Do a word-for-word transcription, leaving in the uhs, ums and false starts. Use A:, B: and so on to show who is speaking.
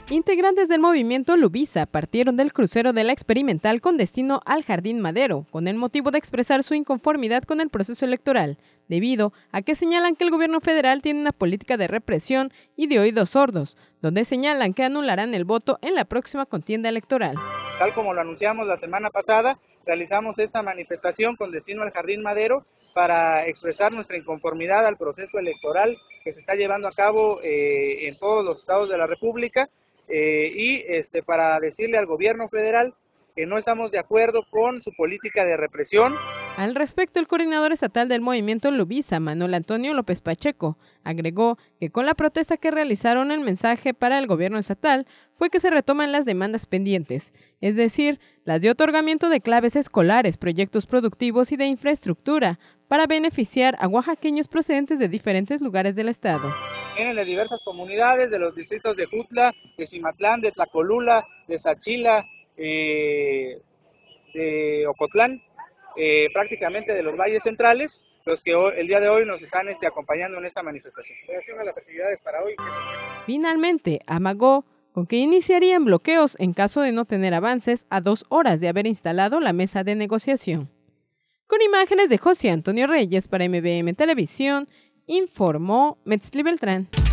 A: Integrantes del movimiento Lubisa partieron del crucero de la Experimental con destino al Jardín Madero, con el motivo de expresar su inconformidad con el proceso electoral, debido a que señalan que el gobierno federal tiene una política de represión y de oídos sordos, donde señalan que anularán el voto en la próxima contienda electoral.
B: Tal como lo anunciamos la semana pasada, realizamos esta manifestación con destino al Jardín Madero para expresar nuestra inconformidad al proceso electoral que se está llevando a cabo eh, en todos los estados de la República eh, y este, para decirle al gobierno federal que no estamos de acuerdo con su política de represión.
A: Al respecto, el coordinador estatal del movimiento Lubisa, Manuel Antonio López Pacheco, agregó que con la protesta que realizaron, el mensaje para el gobierno estatal fue que se retoman las demandas pendientes, es decir, las de otorgamiento de claves escolares, proyectos productivos y de infraestructura, para beneficiar a oaxaqueños procedentes de diferentes lugares del estado.
B: Vienen de diversas comunidades, de los distritos de Jutla, de Cimatlán, de Tlacolula, de Sachila, eh, de Ocotlán, eh, prácticamente de los valles centrales, los que hoy, el día de hoy nos están este, acompañando en esta manifestación. Relación a las actividades para hoy.
A: Finalmente, amagó con que iniciarían bloqueos en caso de no tener avances a dos horas de haber instalado la mesa de negociación. Con imágenes de José Antonio Reyes para M B M Televisión, informó Metzli Beltrán.